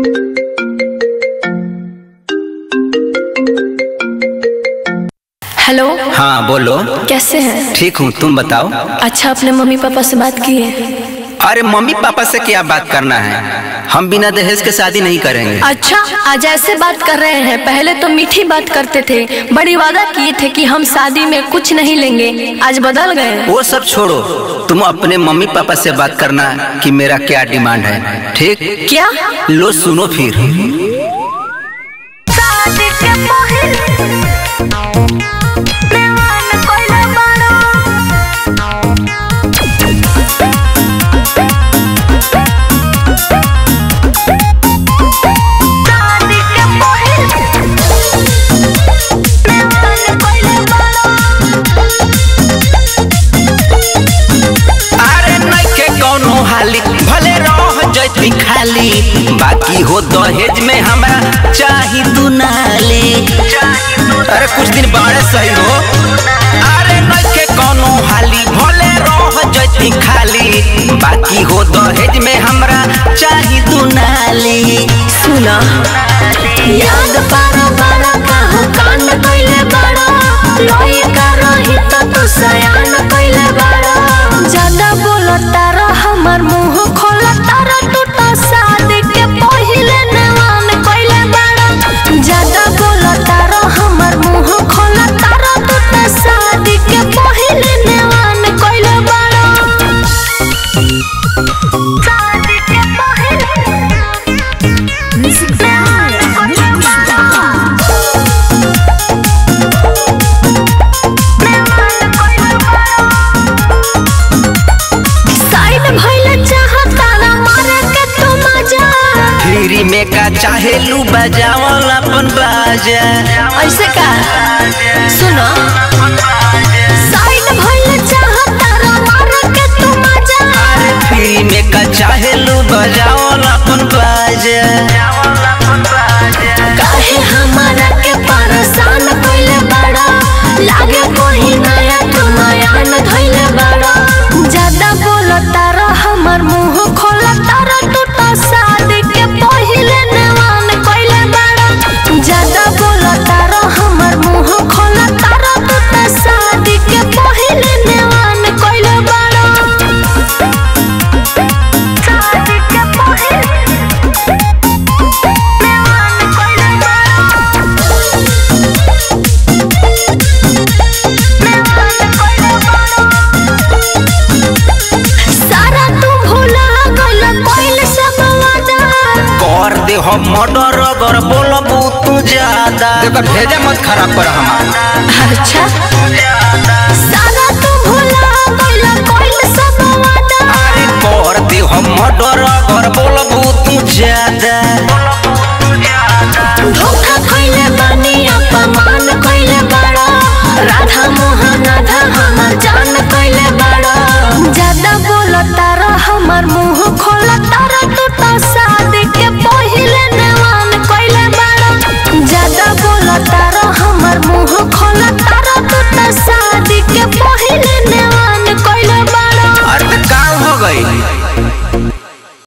Hello. हाँ बोलो। कैसे हैं? ठीक हूँ, तुम बताओ। अच्छा, अपने मम्मी पापा से बात की है? अरे मम्मी पापा से क्या बात करना है, हम बिना दहेज के शादी नहीं करेंगे। अच्छा, आज ऐसे बात कर रहे हैं? पहले तो मीठी बात करते थे, बड़ी वादा किए थे कि हम शादी में कुछ नहीं लेंगे, आज बदल गए। वो सब छोड़ो, तुम अपने मम्मी पापा से बात करना कि मेरा क्या डिमांड है, ठीक? क्या? लो सुनो फिर। खाली बाकी हो दहेज में हमरा चाही दुनाले। अरे कुछ दिन बाड़े सही हो। अरे नइखे कोनो हाली भले रह जैती खाली, बाकी हो दहेज में हमरा चाही दुनाले। सुना याद पारा बारा काहू कांड कइले बाड़ा, लोई का रही तो तू सयान कइले बाड़ा। ज्यादा बोलता रह हमर मुंह खोलता रह, तू तो शादी के पहिले नेवान कइले बाड़ा। ज्यादा बोलता रह हमर मुंह खोलता रह, तू तो शादी के पहिले नेवान कइले बाड़ा। शादी के में का चाहे लू बजावल अपन बाजा। ऐसे का? सुनो साइड भइल चाहता रा मार के तू मजा। फ्री में का चाहे लू बजावल अपन बाजा। काहे हमारा के परेशान कइले बड़ा, लागे कोई नया तू नया न धइले बड़ा। ज्यादा बोलता रा हमर मुंह खोलता रा, तू तो शादी के पहिले नेवान कइले बड़ा। ज्यादा बोलता रा हमर मुंह खोलता रा, तू तो शादी के पहिले नेवान कइले बड़ा। शादी के पहिले नेवान कइले बड़ा। नेवान कइले बड़ा। सारा तू भूला गइल कइल सब वादा। कर दे हम मर्डर अगर बोलबू तू ज्यादा। देखो भेजा मत खराब कर हमारा। अच्छा, सारा तू भूला गइल कइल सब वादा। अरे कर दे हम मर्डर अगर बोलबू तू ज्यादा। धोखा कइले बानी, अपमान कइले बड़ा। राधा मोहन